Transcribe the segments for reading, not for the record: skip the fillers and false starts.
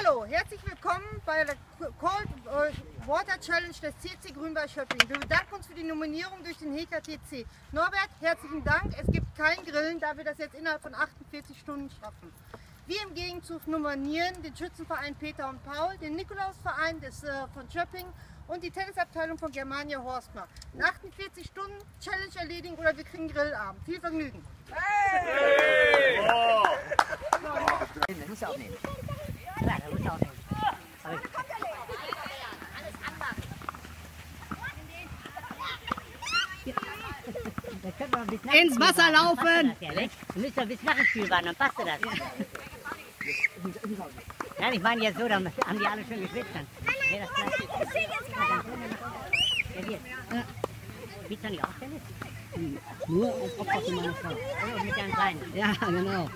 Hallo, herzlich willkommen bei der Cold Water Challenge des CC Grünwald Schöpping. Wir bedanken uns für die Nominierung durch den HKTC. Norbert, herzlichen Dank. Es gibt kein Grillen, da wir das jetzt innerhalb von 48 Stunden schaffen. Wir im Gegenzug nominieren den Schützenverein Peter und Paul, den Nikolausverein von Schöpping und die Tennisabteilung von Germania Horstmar. In 48 Stunden Challenge erledigen oder wir kriegen Grillabend. Viel Vergnügen! Hey! Oh. Das muss er aufnehmen. Ja, das muss er aufnehmen. Ins Wasser laufen! Du müsst doch bis nach dem Spiel warten, dann passt das. Nein, ich meine jetzt so, dann haben die alle schon geschwitzt. Wer das gleich Spielst du nicht auch Tennis? Nur als Opfer für meine Frau. Oh, mit deinem Kleinen? Ja, genau.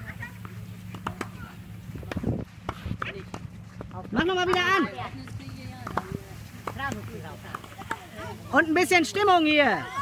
Mach nochmal wieder an! Und ein bisschen Stimmung hier!